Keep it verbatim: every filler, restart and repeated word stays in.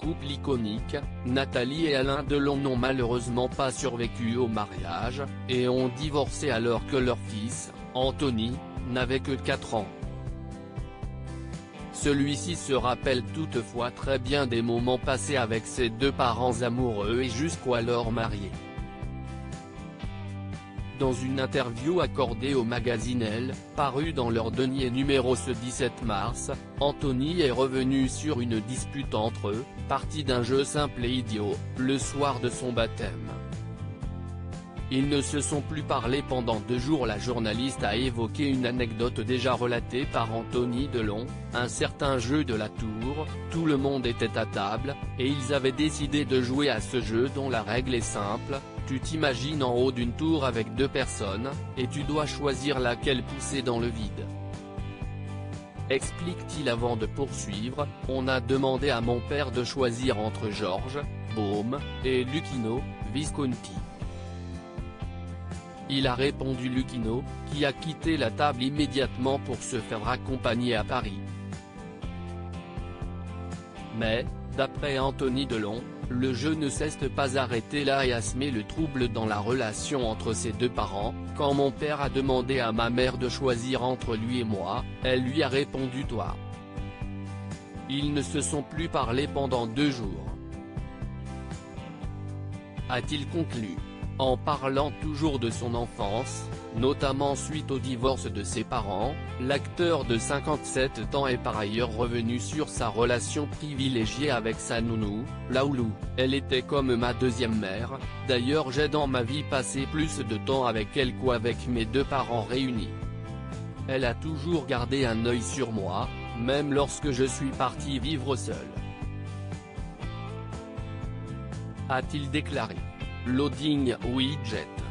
couple iconique, Nathalie et Alain Delon n'ont malheureusement pas survécu au mariage, et ont divorcé alors que leur fils, Anthony, n'avait que quatre ans. Celui-ci se rappelle toutefois très bien des moments passés avec ses deux parents amoureux et jusqu'alors mariés. Dans une interview accordée au magazine Elle, parue dans leur dernier numéro ce dix-sept mars, Anthony est revenu sur une dispute entre eux, partie d'un jeu simple et idiot, le soir de son baptême. Ils ne se sont plus parlé pendant deux jours. La journaliste a évoqué une anecdote déjà relatée par Anthony Delon, un certain jeu de la tour, tout le monde était à table, et ils avaient décidé de jouer à ce jeu dont la règle est simple, tu t'imagines en haut d'une tour avec deux personnes, et tu dois choisir laquelle pousser dans le vide. Explique-t-il avant de poursuivre, on a demandé à mon père de choisir entre Georges, Baume, et Luchino, Visconti. Il a répondu Luchino, qui a quitté la table immédiatement pour se faire accompagner à Paris. Mais, d'après Anthony Delon, le jeu ne s'est pas arrêté là et a semé le trouble dans la relation entre ses deux parents. Quand mon père a demandé à ma mère de choisir entre lui et moi, elle lui a répondu toi. Ils ne se sont plus parlé pendant deux jours. A-t-il conclu. En parlant toujours de son enfance, notamment suite au divorce de ses parents, l'acteur de cinquante-sept ans est par ailleurs revenu sur sa relation privilégiée avec sa nounou, Laoulou. Elle était comme ma deuxième mère, d'ailleurs j'ai dans ma vie passé plus de temps avec elle qu'avec mes deux parents réunis. Elle a toujours gardé un œil sur moi, même lorsque je suis parti vivre seul. A-t-il déclaré. Loading Widget.